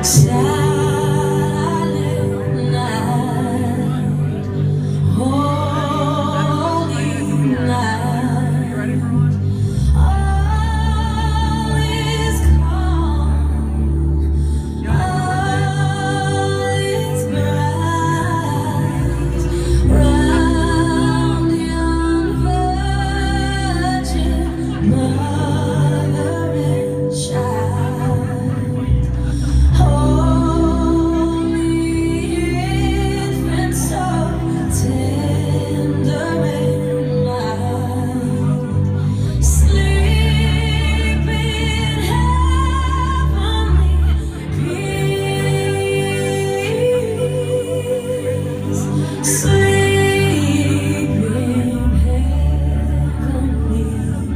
Silent night, holy night, all is calm, all is bright, round young virgin mother and child. Holy infant, so tender and mild, sleep in heavenly peace, sleep in heavenly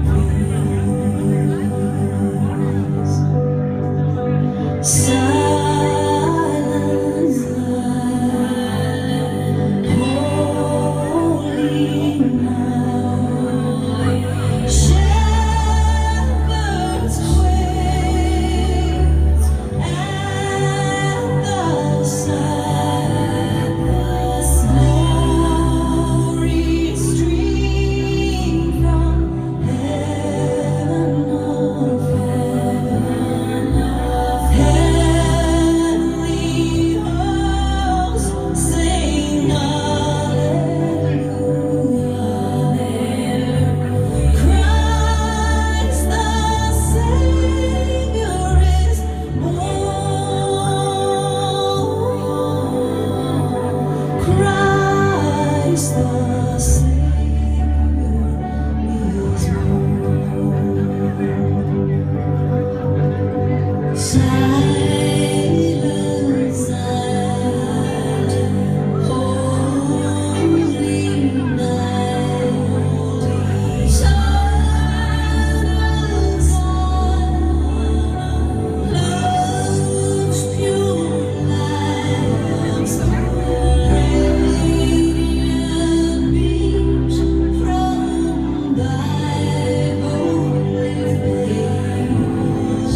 peace. Silent night, holy night, shepherds quail at the sight, glory stream from heaven of heaven. Heavenly hosts sing hallelujah. Christ the Savior is born. Christ the Savior is born. Silent night, holy night, silent night, love's pure light, radiant beams from thy holy face.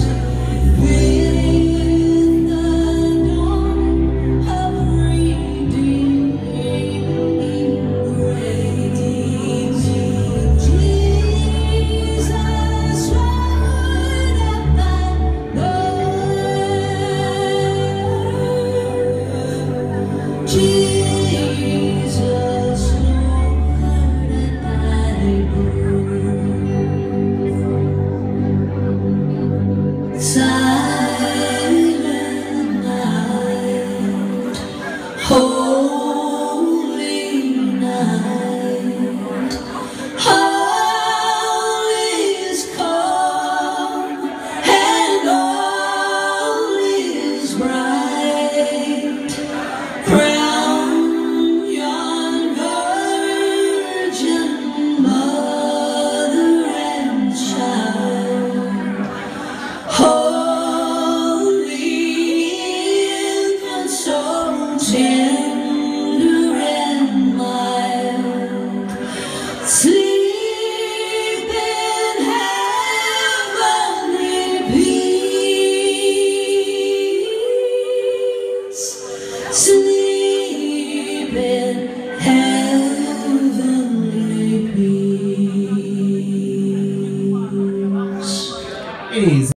With the dawn of redeeming grace, Jesus right at thy birth. Jesus Lord at thy birth. Silent night, holy night, all is calm and all is bright, round yon virgin mother and child. Holy infant, so tender and mild, sleep in heavenly peace, sleep in heavenly peace.